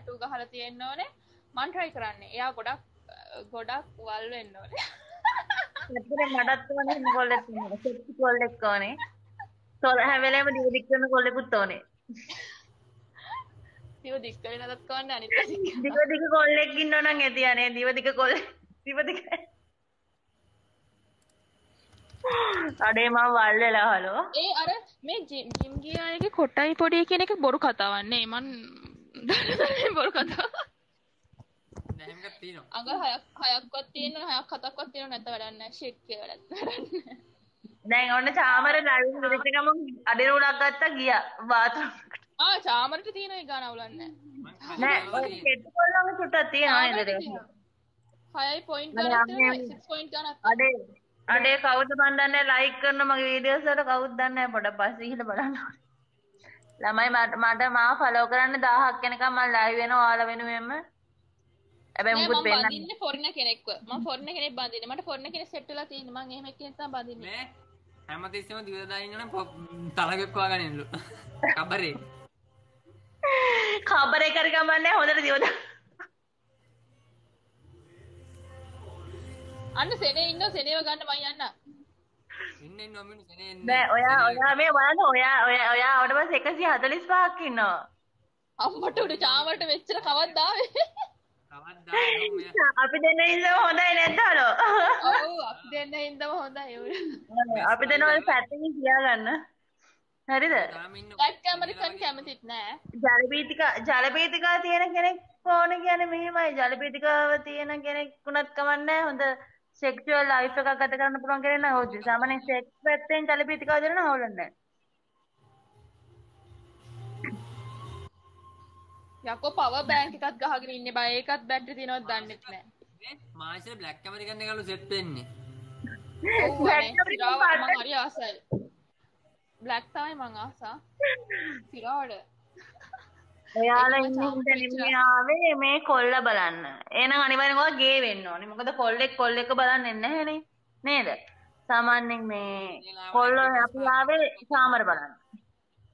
Tattoo ගහලා තියෙන්න ඕනේ. මම try කරන්නේ. එයා ගොඩක් වල් වෙන්න ඕනේ. ඇත්තටම මටත් ඕනේ එහෙම කොල්ලෙක් ඉන්නවා. සෙක්සි කොල්ලෙක් ඕනේ. හැම වෙලේම දිව දික් කරන කොල්ලෙකුත් ඕනේ. දිව දික් කරේ නැතත් කවන්නේ අනිත් දිව දිග කොල්ලෙක් ඉන්නෝ නම් ඇතියනේ. දිව දිග කොල්ලෙක්. දිව දිග. අඩේ මම වල් වෙලා හලෝ. ඒ අර මේ ජිම් ගිය අයගේ කොටයි පොඩි කියන එක බොරු කතාවක් නේ. මන් දන්නේ බොරු කතාවක්. නැහැමකක් තියෙනවා. අඟ හයක්වත් තියෙනවා, හයක් හතක්වත් තියෙනවා නැත්නම් වැඩක් නැහැ. ෂිට් කියලා වැඩක් නැහැ. දැන් ඔන්න චාමර ලයිව් ඉරිච්ච ගමන් අඩේ රෝලක් ගත්තා ගියා බාත්රූම් එකට. චාමරට තියෙන එක ගාන අවුලන්නේ නෑ ඔය කෙට් කොල්ලම චුට්ටක් තියෙනවා නේද ඒක. 6 පොයින්ට් ගානක් තියෙනවා 6 පොයින්ට් ගානක්. අඩේ කවුද මන් දන්නේ ලයික් කරන මගේ වීඩියෝස් වලට කවුද දන්නේ නැහැ පොඩක් පස්සේ ඉහළ බලන්න ඕනේ. ළමයි මට මාව ෆලෝ කරන්න 1000ක් වෙනකම් මම ලයිව් වෙනවා ඔයාලා වෙනුවෙන්ම. හැබැයි මුකුත් වෙන්නේ නැහැ. මම බඳින්නේ ෆොරින කෙනෙක්ව. මම ෆොරින කෙනෙක් බඳින්නේ. මට ෆොරින කෙනෙක් සෙට් වෙලා තියෙන්නේ. මම එහෙම කෙනෙක් තමයි බඳින්නේ. නෑ හැමතිස්සෙම දිව දාගෙන නම් තලගෙක් වගන්නලු. කබරේ. කබරේ කර ගමන්නේ හොඳට දිව දා. අන්න සෙනේ ඉන්න සෙනේව ගන්න මම යන්න. ඉන්න නොමිනු සෙනේ එන්නේ. නෑ ඔයා මේ බලන්න ඔයා වට පස්සේ 145ක් ඉන්නවා. අම්මට උඩ චාමරට මෙච්චර කවද්ද ආවේ? කවද්ද ආවේ? අපි දෙන්න ඉඳලා හොඳයි නැද්ද හලෝ? ඔව් අපි දෙන්න ඉඳම හොඳයි. අපි දෙන්න ඔය පැත්තකින් තියාගන්න. හරිද? ලයිට් කැමරිකන් කැමතිත් නෑ. ජලපීතිකා තියෙන කෙනෙක් ඕනේ කියන්නේ මෙහෙමයි. ජලපීතිකාව තියෙන කෙනෙක් වුණත් කමන්නේ හොඳ සෙක්ෂුවල් ලයිෆ් එකක් ගත කරන්න පුළුවන් කෙනෙක් නම් ඕජි. සාමාන්‍යයෙන් සෙක්ස් පැත්තෙන් ජලපීතිකාව දෙන නම් හොලන්නේ නැහැ. යකෝ පවර් බෑන්ක් එකක් ගහගෙන ඉන්නේ බය. ඒකත් බැටරි තියෙනවද දන්නෙත් නෑ. මාෂල් බ්ලැක් ඇමරිකන් එකලු සෙට් වෙන්නේ. ඔව් මම හරි ආසයි. බ්ලැක් තමයි මං ආසා. සිරාවඩ. ඔයාලා ඉන්නේ ආවේ මේ කොල්ල බලන්න. එහෙනම් අනිවාර්යෙන් ඔයා ගේ වෙන්න ඕනේ. මොකද කොල්ලෙක් බලන්නේ නැහැනේ. නේද? සාමාන්‍යයෙන් මේ කොල්ල අපි ආවේ චාමර බලන්න.